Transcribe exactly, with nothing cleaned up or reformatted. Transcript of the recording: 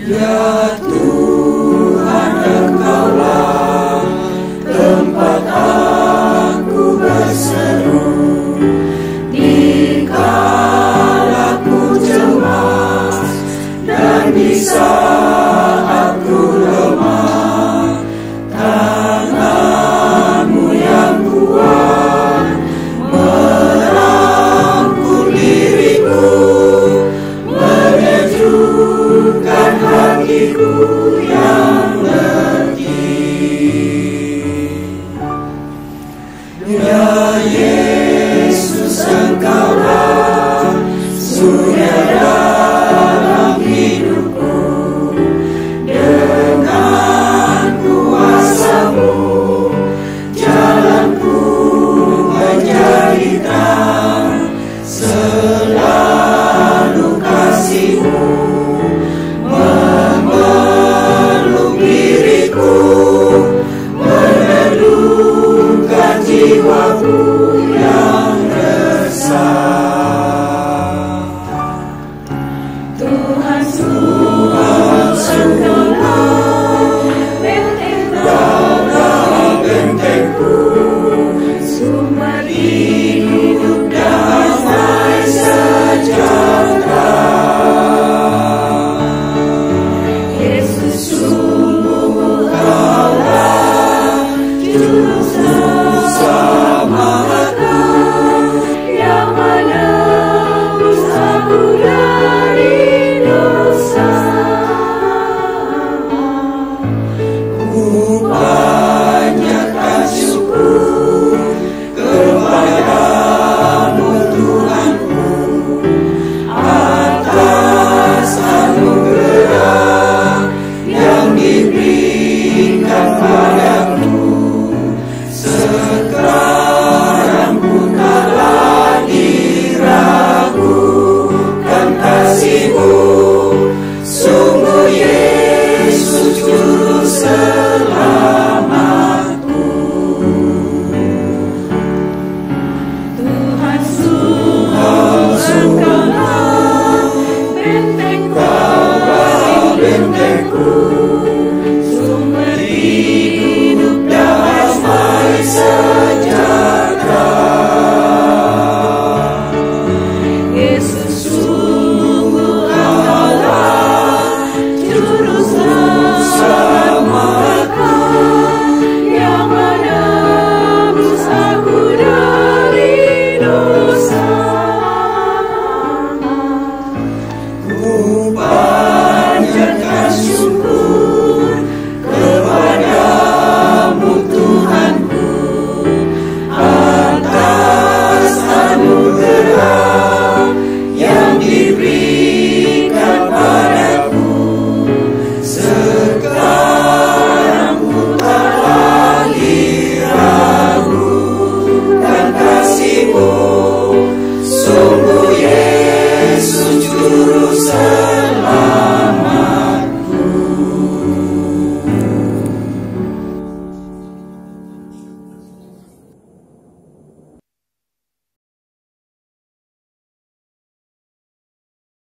Ya Tuhan, Engkaulah tempat aku berseru di kala ku cemas dan di saat ku lemah. Tangan-Mu yang kuat merangkul diriku, menyejukkan hatiku yang letih. Ya Yesus, Engkaulah surya dalam hidupku. Dengan kuasa-Mu jalanku menjadi terang. Selalu kasih-Mu memeluk diriku, meneduhkan jiwaku yang resah. Tuhan, Tuhan, Engkaulah bentengku, sumber hidup damai sejahtera. Yesus, sungguh Engkaulah juru selamatku yang menebus aku dari dosa. Ku panjatkan syukur kepada-Mu Tuhanku atas anugerah yang diberikan padaku. Sekarang ku tak lagi ragukan kasih-Mu. Sungguh Yesus juru selamatku. Tuhan, sungguh Engkaulah bentengku, bentengku.